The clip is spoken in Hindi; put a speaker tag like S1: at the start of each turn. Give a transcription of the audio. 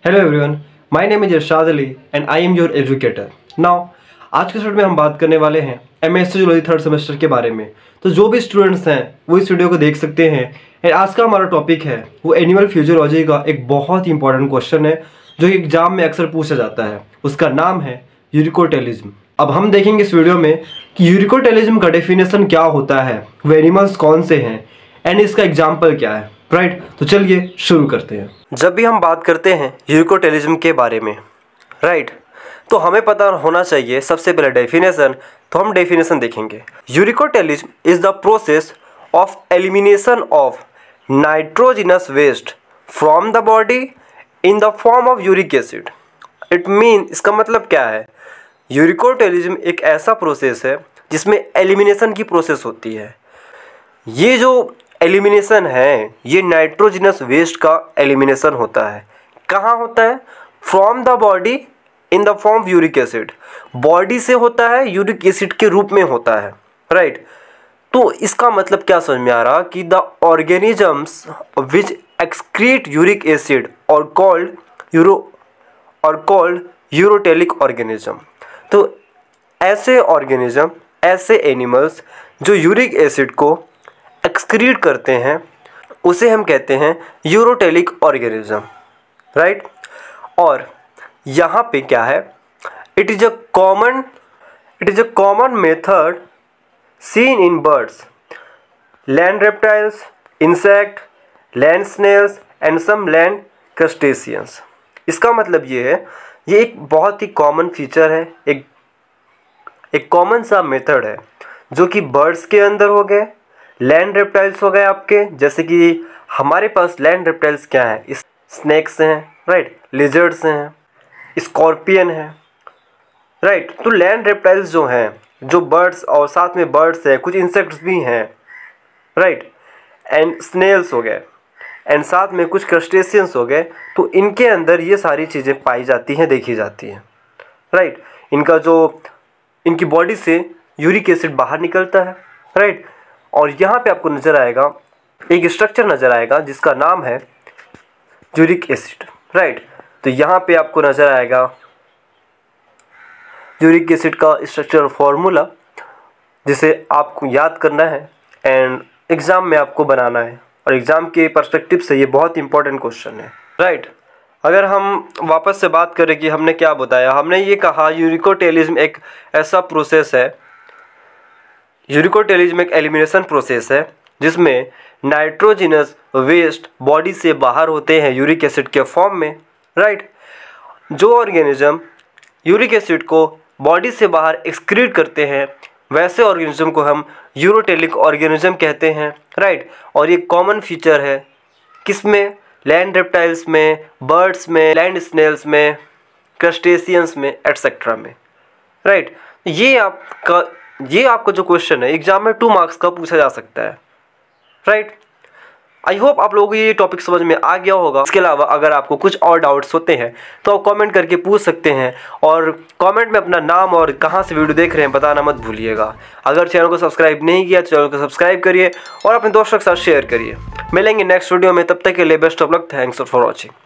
S1: Hello everyone, my name is Irshad Ali and I am your educator. Now आज के स्टूडेंट में हम बात करने वाले हैं एमएससी जूलॉजी थर्ड सेमेस्टर के बारे में। तो जो भी स्टूडेंट्स हैं वो इस वीडियो को देख सकते हैं। एंड आज का हमारा टॉपिक है वो एनिमल फिजियोलॉजी का एक बहुत ही इंपॉर्टेंट क्वेश्चन है जो एग्जाम में अक्सर पूछा जाता है। उसका नाम है यूरिकोटेलिज्म। अब हम देखेंगे इस वीडियो में कि यूरिकोटेलिज्म का डेफिनेशन क्या होता है, वो एनिमल्स कौन से हैं एंड इसका एग्जाम्पल क्या है। राइट, तो चलिए शुरू करते हैं। जब भी हम बात करते हैं यूरिकोटेलिज्म के बारे में, राइट, तो हमें पता होना चाहिए सबसे पहले डेफिनेशन। तो हम डेफिनेशन देखेंगे। Uricotelism is the process of elimination of nitrogenous waste from the body in the form of uric acid. It mean, इसका मतलब क्या है? यूरिकोटेलिज्म एक ऐसा प्रोसेस है जिसमें एलिमिनेशन की प्रोसेस होती है। ये जो एलिमिनेशन है ये नाइट्रोजिनस वेस्ट का एलिमिनेशन होता है। कहाँ होता है? From the body in the form uric acid. Body से होता है, यूरिक एसिड के रूप में होता है। राइट, तो इसका मतलब क्या समझ में आ रहा कि the organisms which excrete uric acid are called uricotelic organism. तो ऐसे ऑर्गेनिज्म, ऐसे एनिमल्स जो यूरिक एसिड को एक्सक्रीट करते हैं उसे हम कहते हैं यूरोटेलिक ऑर्गेनिज्म। राइट, और यहाँ पे क्या है? It is a common method seen in birds, land reptiles, insect, land snails and some land crustaceans. इसका मतलब ये है, ये एक बहुत ही कॉमन फीचर है, एक कॉमन सा मेथड है जो कि बर्ड्स के अंदर हो गए, लैंड रेप्टाइल्स हो गए आपके, जैसे कि हमारे पास लैंड रेप्टाइल्स क्या हैं? स्नेक्स हैं, राइट, लिजर्ड्स हैं, स्कॉर्पियन हैं। राइट, तो लैंड रेप्टाइल्स जो हैं, जो बर्ड्स और साथ में बर्ड्स हैं, कुछ इंसेक्ट्स भी हैं, राइट, एंड स्नेल्स हो गए, एंड साथ में कुछ क्रस्टेशियंस हो गए। तो इनके अंदर ये सारी चीज़ें पाई जाती हैं, देखी जाती हैं। राइट, इनकी बॉडी से यूरिक एसिड बाहर निकलता है। राइट, और यहाँ पे आपको नज़र आएगा एक स्ट्रक्चर नज़र आएगा जिसका नाम है यूरिक एसिड। राइट, तो यहाँ पे आपको नज़र आएगा यूरिक एसिड का स्ट्रक्चर फॉर्मूला जिसे आपको याद करना है एंड एग्ज़ाम में आपको बनाना है, और एग्ज़ाम के पर्सपेक्टिव से ये बहुत इंपॉर्टेंट क्वेश्चन है। राइट, अगर हम वापस से बात करें कि हमने क्या बताया, हमने ये कहा यूरिकोटेलिज्म एक ऐसा प्रोसेस है, यूरिकोटेलिज्म एक एलिमिनेशन प्रोसेस है जिसमें नाइट्रोजिनस वेस्ट बॉडी से बाहर होते हैं यूरिक एसिड के फॉर्म में। राइट, जो ऑर्गेनिज्म यूरिक एसिड को बॉडी से बाहर एक्सक्रीट करते हैं वैसे ऑर्गेनिज्म को हम यूरोटेलिक ऑर्गेनिज्म कहते हैं। राइट, और ये कॉमन फीचर है किसमें? लैंड रेप्टाइल्स में, बर्ड्स में, लैंड स्नेल्स में, क्रस्टेशियंस में, एटसेट्रा में। राइट, ये आपका जो क्वेश्चन है एग्जाम में 2 मार्क्स का पूछा जा सकता है। राइट, आई होप आप लोगों को ये टॉपिक समझ में आ गया होगा। इसके अलावा अगर आपको कुछ और डाउट्स होते हैं तो आप कमेंट करके पूछ सकते हैं, और कमेंट में अपना नाम और कहाँ से वीडियो देख रहे हैं बताना मत भूलिएगा। अगर चैनल को सब्सक्राइब नहीं किया तो चैनल को सब्सक्राइब करिए और अपने दोस्तों के साथ शेयर करिए। मिलेंगे नेक्स्ट वीडियो में, तब तक के लिए best of luck. Thanks for watching.